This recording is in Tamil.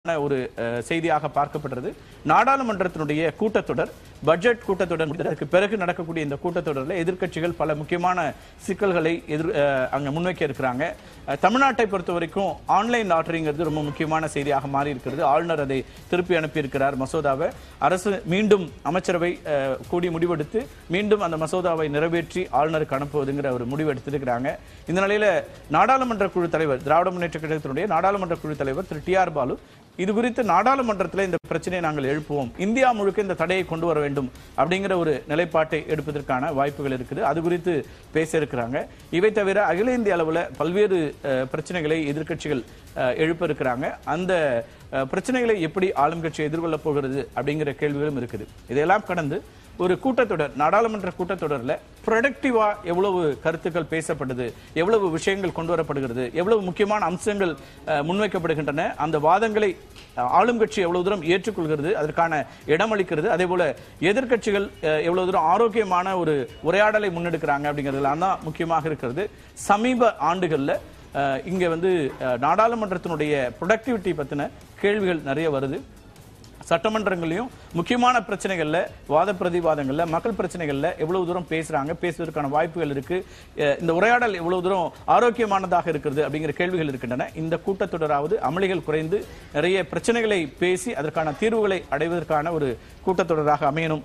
ஒரு செய்தியாக பார்க்கப்படுறது. நாடாளுமன்றத்தினுடைய கூட்டத்தொடர், பட்ஜெட் கூட்டத்தொடர் அதற்கு பிறகு நடக்கக்கூடிய இந்த கூட்டத்தொடரில் எதிர்க்கட்சிகள் பல முக்கியமான சிக்கல்களை அங்க முன்வைக்க இருக்கிறாங்க. தமிழ்நாட்டை பொறுத்த வரைக்கும் ஆன்லைன் லாட்டரிங்கிறது ரொம்ப முக்கியமான செய்தியாக மாறி இருக்கிறது. ஆளுநர் அதை திருப்பி அனுப்பியிருக்கிறார் மசோதாவை. அரசு மீண்டும் அமைச்சரவை கூடி முடிவெடுத்து மீண்டும் அந்த மசோதாவை நிறைவேற்றி ஆளுநருக்கு அனுப்புவதுங்கிற ஒரு முடிவு எடுத்திருக்கிறாங்க. இந்த நிலையில நாடாளுமன்ற குழு தலைவர், திராவிட முன்னேற்ற கழகத்தினுடைய நாடாளுமன்ற குழு தலைவர் திரு டி.ஆர். பாலு இது குறித்து நாடாளுமன்றத்தில் இந்த பிரச்சனையை நாங்கள் எழுப்புவோம், இந்தியா முழுக்க இந்த தடையை கொண்டு வர வேண்டும் அப்படிங்கிற ஒரு நிலைப்பாட்டை எடுப்பதற்கான வாய்ப்புகள் இருக்குது. அது குறித்து பேச இருக்கிறாங்க. இவை தவிர அகில இந்திய அளவில் பல்வேறு பிரச்சனைகளை எதிர்க்கட்சிகள் எழுப்ப இருக்கிறாங்க. அந்த பிரச்சனைகளை எப்படி ஆளும் கட்சி எதிர்கொள்ள போகிறது அப்படிங்கிற கேள்விகளும் இருக்குது. இதையெல்லாம் கடந்து ஒரு கூட்டத்தொடர், நாடாளுமன்ற கூட்டத்தொடரில் ப்ரொடக்டிவா எவ்வளவு கருத்துக்கள் பேசப்படுது, எவ்வளவு விஷயங்கள் கொண்டு வரப்படுகிறது, எவ்வளவு முக்கியமான அம்சங்கள் முன்வைக்கப்படுகின்றன, அந்த வாதங்களை ஆளும் கட்சி எவ்வளவு தூரம் ஏற்றுக்கொள்கிறது, அதற்கான இடம் அளிக்கிறது, அதே போல எதிர்க்கட்சிகள் எவ்வளவு தூரம் ஆரோக்கியமான ஒரு உரையாடலை முன்னெடுக்கிறாங்க அப்படிங்கிறதுலாம் தான் முக்கியமாக இருக்கிறது. சமீப ஆண்டுகள்ல இங்க நாடாளுமன்றத்தினுடைய ப்ரொடக்டிவிட்டி பத்தின கேள்விகள் நிறைய வருது. சட்டமன்றங்களையும் முக்கியமான பிரச்சனைகள்ல, வாத பிரதிவாதங்கள்ல, மக்கள் பிரச்சனைகள்ல எவ்வளவு தூரம் பேசுறாங்க, பேசுவதற்கான வாய்ப்புகள் இருக்கு, இந்த உரையாடல் எவ்வளவு தூரம் ஆரோக்கியமானதாக இருக்கிறது அப்படிங்கிற கேள்விகள் இருக்கின்றன. இந்த கூட்டத்தொடராவது அமளிகள் குறைந்து நிறைய பிரச்சனைகளை பேசி அதற்கான தீர்வுகளை அடைவதற்கான ஒரு கூட்டத்தொடராக அமையணும்.